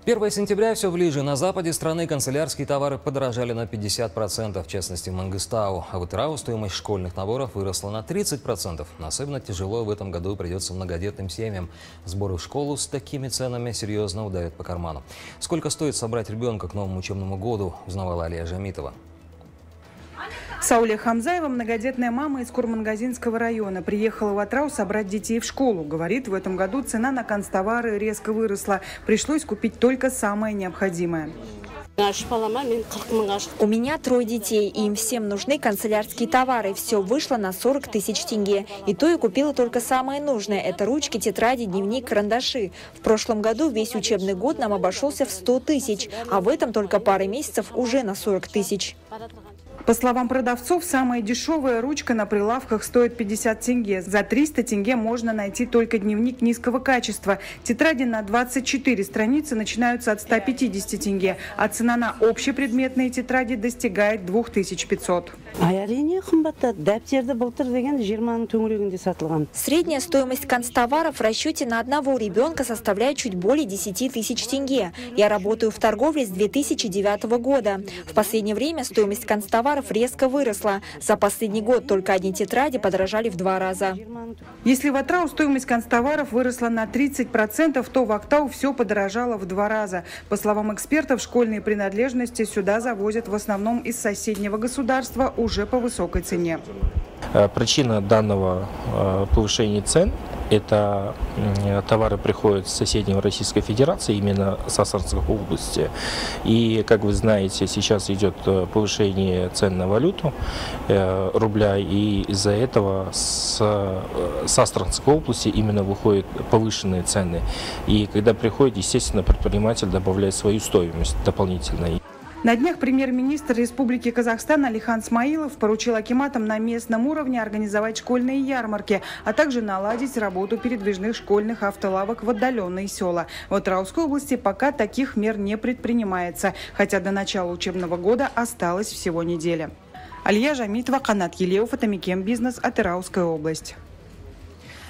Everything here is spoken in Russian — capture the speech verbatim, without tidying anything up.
первое сентября все ближе. На западе страны канцелярские товары подорожали на пятьдесят процентов, в частности в Мангыстау. А в Атырау стоимость школьных наборов выросла на тридцать процентов. Но особенно тяжело в этом году придется многодетным семьям. Сборы в школу с такими ценами серьезно ударят по карману. Сколько стоит собрать ребенка к новому учебному году, узнавала Алия Жамитова. Сауле Хамзаева, многодетная мама из Курмангазинского района, приехала в Атырау собрать детей в школу. Говорит, в этом году цена на канцтовары резко выросла. Пришлось купить только самое необходимое. У меня трое детей, и им всем нужны канцелярские товары. Все вышло на сорок тысяч тенге. И то я купила только самое нужное. Это ручки, тетради, дневник, карандаши. В прошлом году весь учебный год нам обошелся в сто тысяч, а в этом только пара месяцев уже на сорок тысяч. По словам продавцов, самая дешевая ручка на прилавках стоит пятьдесят тенге. За триста тенге можно найти только дневник низкого качества. Тетради на двадцать четыре страницы начинаются от ста пятидесяти тенге, а цена на общепредметные тетради достигает двух тысяч пятисот. Средняя стоимость канцтоваров в расчете на одного ребенка составляет чуть более десяти тысяч тенге. Я работаю в торговле с две тысячи девятого года. В последнее время стоимость канцтоваров резко выросла. За последний год только одни тетради подорожали в два раза. Если в Атырау стоимость канцтоваров выросла на тридцать процентов, то в Актау все подорожало в два раза. По словам экспертов, школьные принадлежности сюда завозят в основном из соседнего государства уже по высокой цене. Причина данного повышения цен – это товары приходят с соседней Российской Федерации, именно с Астраханской области. И, как вы знаете, сейчас идет повышение цен на валюту рубля, и из-за этого с, с Астраханской области именно выходят повышенные цены. И когда приходит, естественно, предприниматель добавляет свою стоимость дополнительно. На днях премьер-министр Республики Казахстан Алихан Смаилов поручил акиматам на местном уровне организовать школьные ярмарки, а также наладить работу передвижных школьных автолавок в отдаленные села. В Атырауской области пока таких мер не предпринимается, хотя до начала учебного года осталась всего неделя. Алия Жамитова, Канат Елеев, Атамикем Бизнес, Атырауская область.